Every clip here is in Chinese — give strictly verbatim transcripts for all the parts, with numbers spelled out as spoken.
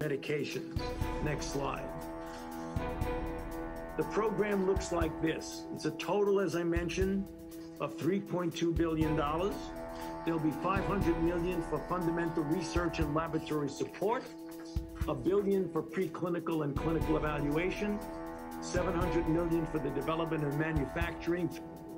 medications. Next slide. The program looks like this. It's a total, as I mentioned, of three point two billion dollars. There'll be five hundred million dollars for fundamental research and laboratory support, a billion for preclinical and clinical evaluation, seven hundred million dollars for the development and manufacturing.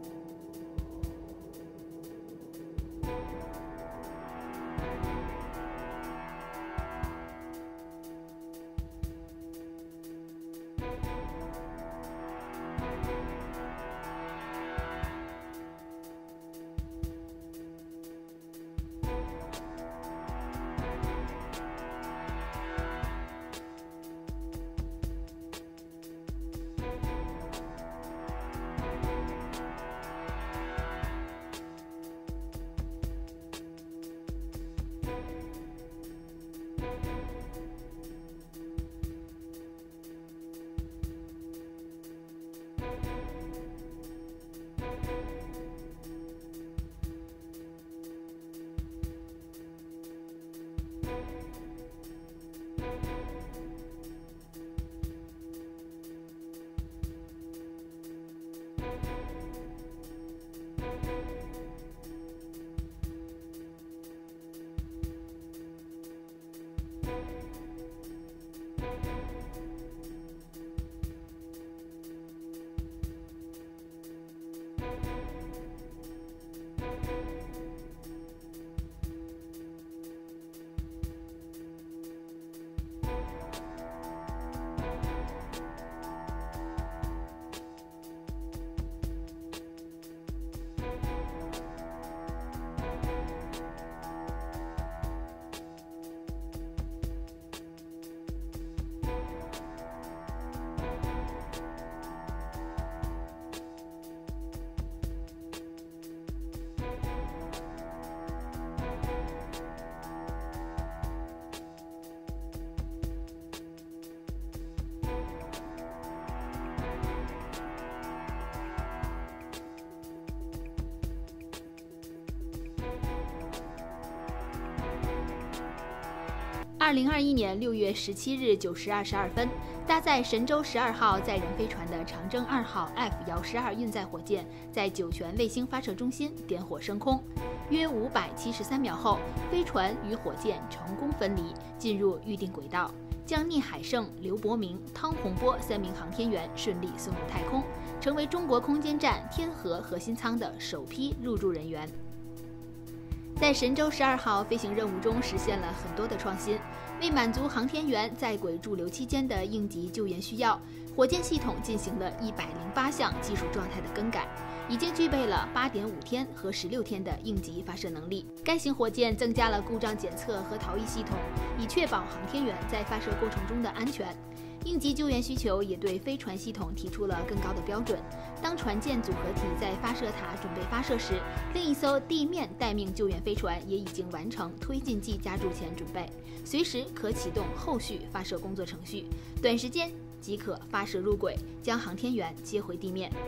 二零二一年六月十七日九时二十二分，搭载神舟十二号载人飞船的长征二号 F 遥十二运载火箭在酒泉卫星发射中心点火升空。约五百七十三秒后，飞船与火箭成功分离，进入预定轨道，将聂海胜、刘伯明、汤洪波三名航天员顺利送入太空，成为中国空间站天河核心舱的首批入驻人员。在神舟十二号飞行任务中实现了很多的创新，为满足航天员在轨驻留期间的应急救援需要，火箭系统进行了一百零八项技术状态的更改，已经具备了八点五天和十六天的应急发射能力。该型火箭增加了故障检测和逃逸系统，以确保航天员在发射过程中的安全。应急救援需求也对飞船系统提出了更高的标准。当船舰组合体在发射塔准备发射时，另一艘地面待命救援飞船也已经完成推进剂加注前准备，随时可启动后续发射工作程序，短时间即可发射入轨，将航天员接回地面。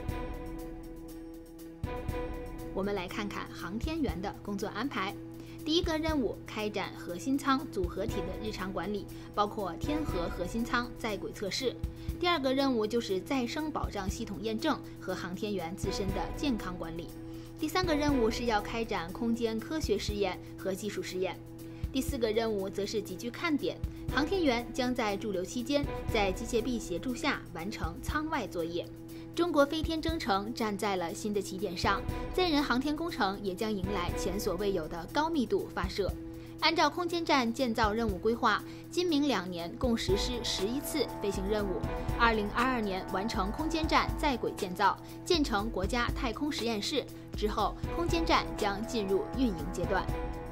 我们来看看航天员的工作安排。第一个任务，开展核心舱组合体的日常管理，包括天河核心舱在轨测试。第二个任务就是再生保障系统验证和航天员自身的健康管理。第三个任务是要开展空间科学实验和技术实验。第四个任务则是极具看点，航天员将在驻留期间在机械臂协助下完成舱外作业。中国飞天征程站在了新的起点上，载人航天工程也将迎来前所未有的高密度发射。按照空间站建造任务规划，今明两年共实施十一次飞行任务。二零二二年完成空间站在轨建造，建成国家太空实验室之后，空间站将进入运营阶段。